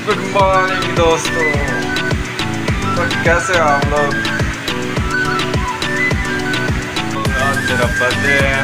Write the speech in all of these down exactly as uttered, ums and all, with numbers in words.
Good morning दोस्तों, तो कैसे हो आप लोग? आज मेरा बर्थडे है।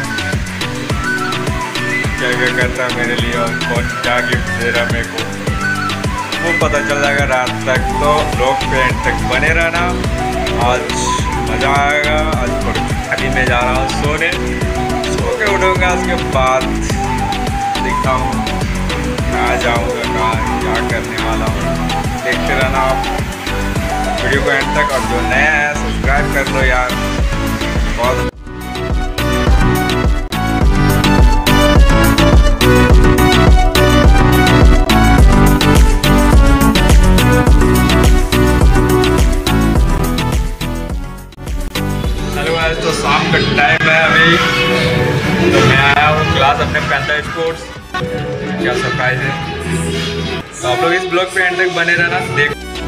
क्या क्या करता है मेरे लिए और कौन क्या गिफ्ट दे रहा मेरे को वो पता चल जाएगा रात तक। तो लोग पे एंड तक बने रहना, आज मज़ा आएगा। आज पर अभी मैं जा रहा हूँ सोने, सो के उठूँगा, उसके बाद देखता हूँ कहाँ जाऊँगा, कहाँ क्या करने वाला हूँ। देखते रहना आप वीडियो को एंड तक, और जो नया है सब्सक्राइब कर लो यार। बहुत तो शाम का टाइम है अभी, तो मैं आया हूँ क्लास अपने पैंता स्पोर्ट्स। क्या सरप्राइज है, तो आप लोग इस ब्लॉग पे एंड तक बने रहना। देख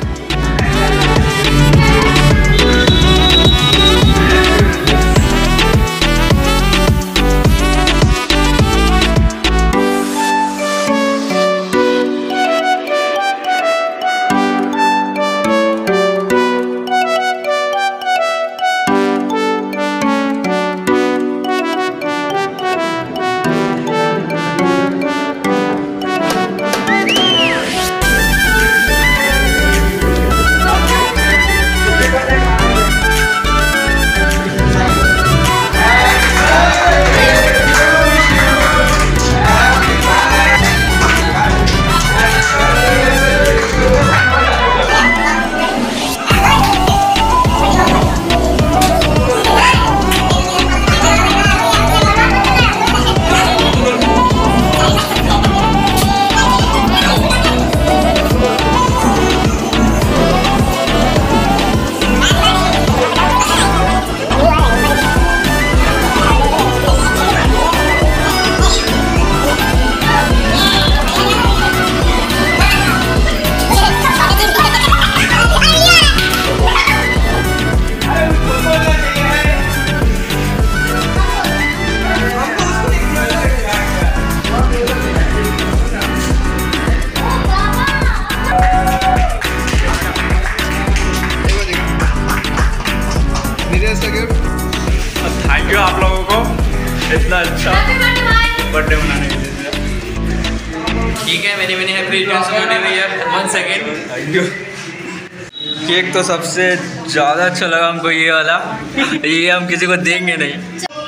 थैंक यू आप लोगों को इतना अच्छा बर्थडे मनाने के लिए। ठीक है, मैंने मैंने happy returns of the year one second. Thank you. Cake तो सबसे ज़्यादा अच्छा लगा हमको ये वाला, ये हम किसी को देंगे नहीं।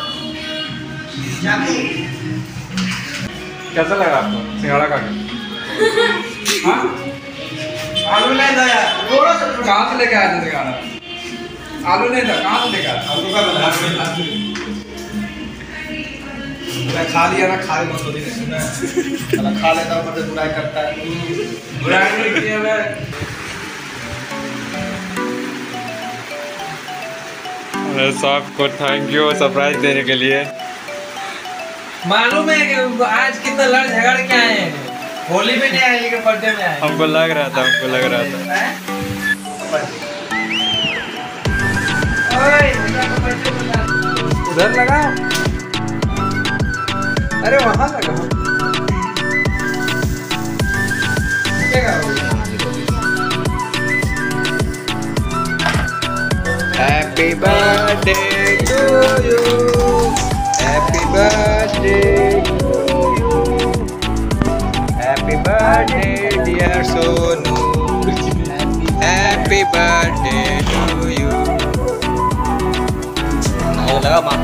कैसा लगा आपको सिंघाड़ा खा के? हाँ, आलू नहीं था यार, कहाँ से लेके आए थे सिंघाड़ा? आलू नहीं था, कहाँ से लेकर आलू का बना खा लिया ना, खा ले मत होती नहीं, खा लेता हूँ पर बुराई करता है। बुराई नहीं किया मैं। अरे साहब को थैंक यू सरप्राइज देने के लिए। मालूम है कि आज कितना लड़ झगड़ के आए हैं, होली में नहीं आए लेकिन बर्थडे में आए। हमको लग रहा था, हमको लग रहा था। उधर लगा, अरे वहाँ लगा। Happy birthday to you, happy birthday to you, happy birthday dear Sonu, happy birthday to you. लगा माँ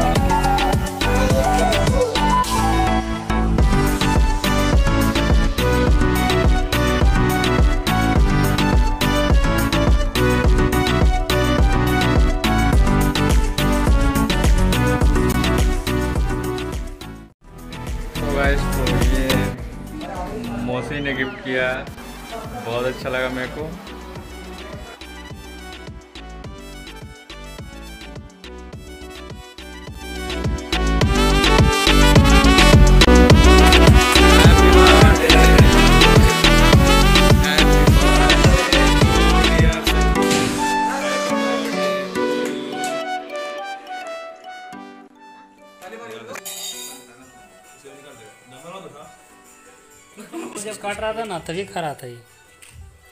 तो गाइस, तो ये मौसी ने गिफ्ट किया, बहुत अच्छा लगा मेरे को। जब काट रहा था ना तभी खा रहा था ये।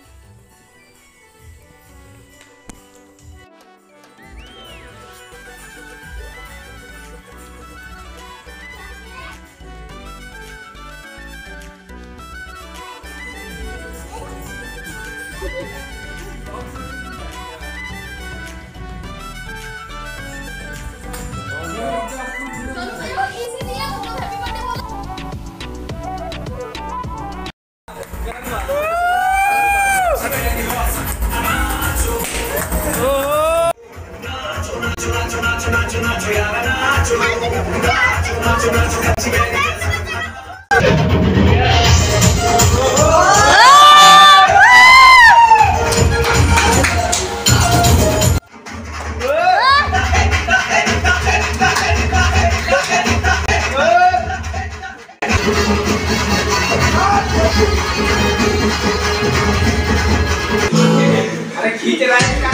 अरे खींच रहा है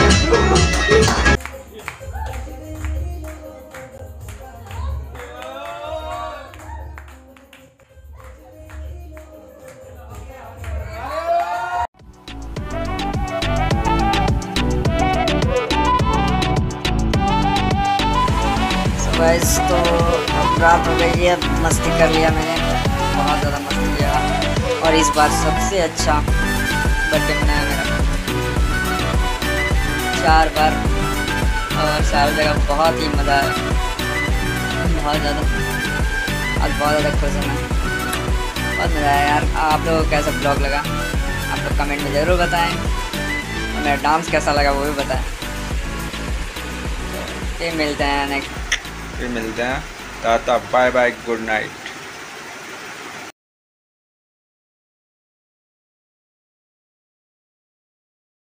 बस। तो अब रात हो गई है, मस्ती कर लिया मैंने, बहुत ज़्यादा मस्ती किया। और इस बार सबसे अच्छा बर्थडे मनाया मेरा चार बार, और साल जगह बहुत ही मज़ा आया, बहुत ज़्यादा। आज बहुत ज़्यादा खुश हूँ मैं, बहुत मज़ा आया यार। आप लोगों को कैसा ब्लॉग लगा आप लोग कमेंट में ज़रूर बताएं, और मेरा डांस कैसा लगा वो भी बताएं। ये मिलते हैं नेक्स्ट फिर मिलते हैं। Tata bye bye good night.